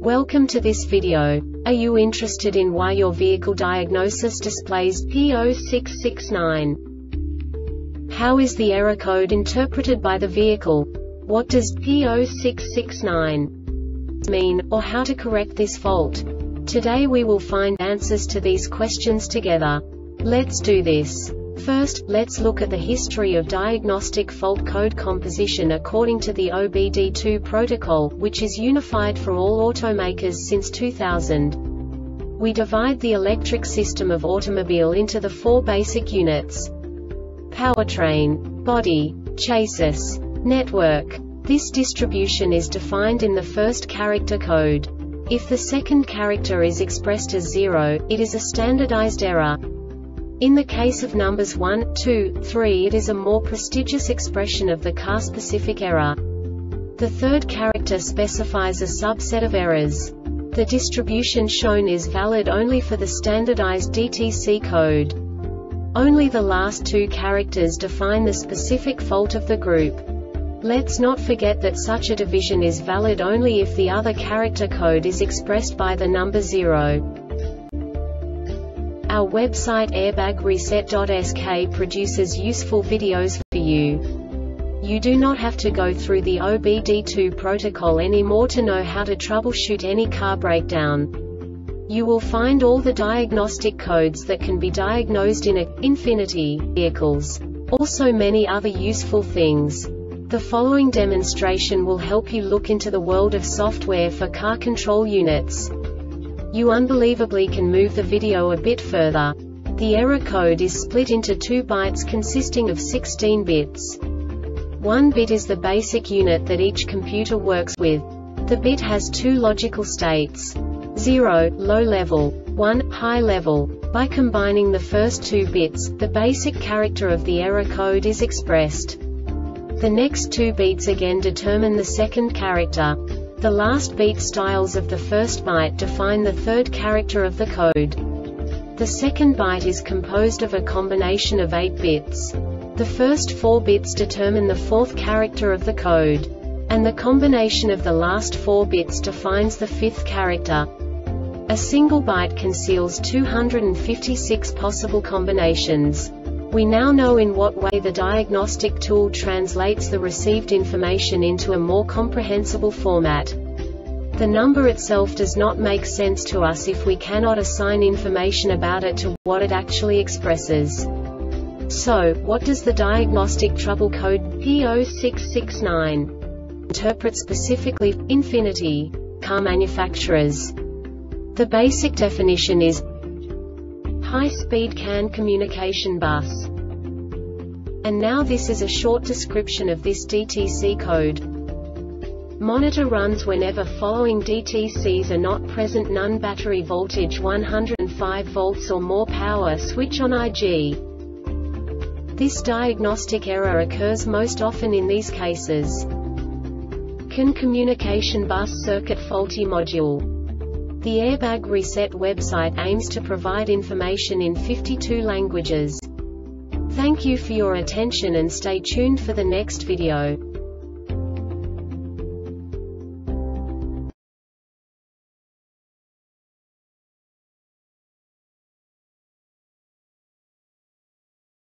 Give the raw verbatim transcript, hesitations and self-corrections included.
Welcome to this video. Are you interested in why your vehicle diagnosis displays P zero six six nine? How is the error code interpreted by the vehicle? What does P zero six six nine mean, or how to correct this fault? Today we will find answers to these questions together. Let's do this. First, let's look at the history of diagnostic fault code composition according to the O B D two protocol, which is unified for all automakers since two thousand. We divide the electric system of automobile into the four basic units: powertrain, body, chassis, network. This distribution is defined in the first character code. If the second character is expressed as zero, it is a standardized error. In the case of numbers one, two, three, it is a more prestigious expression of the car-specific error. The third character specifies a subset of errors. The distribution shown is valid only for the standardized D T C code. Only the last two characters define the specific fault of the group. Let's not forget that such a division is valid only if the other character code is expressed by the number zero. Our website airbag reset dot S K produces useful videos for you. You do not have to go through the O B D two protocol anymore to know how to troubleshoot any car breakdown. You will find all the diagnostic codes that can be diagnosed in a Infiniti vehicles. Also many other useful things. The following demonstration will help you look into the world of software for car control units. You unbelievably can move the video a bit further. The error code is split into two bytes consisting of sixteen bits. One bit is the basic unit that each computer works with. The bit has two logical states: zero, low level, one, high level. By combining the first two bits, the basic character of the error code is expressed. The next two beats again determine the second character. The last beat styles of the first byte define the third character of the code. The second byte is composed of a combination of eight bits. The first four bits determine the fourth character of the code. And the combination of the last four bits defines the fifth character. A single byte conceals two hundred fifty-six possible combinations. We now know in what way the diagnostic tool translates the received information into a more comprehensible format. The number itself does not make sense to us if we cannot assign information about it to what it actually expresses. So, what does the diagnostic trouble code P zero six six nine interpret specifically for Infiniti car manufacturers? The basic definition is high-speed C A N communication bus. And now this is a short description of this D T C code. Monitor runs whenever following D T Cs are not present: none, battery voltage one hundred five volts or more, power switch on I G. This diagnostic error occurs most often in these cases: C A N communication bus circuit faulty module. The Airbag Reset website aims to provide information in fifty-two languages. Thank you for your attention and stay tuned for the next video.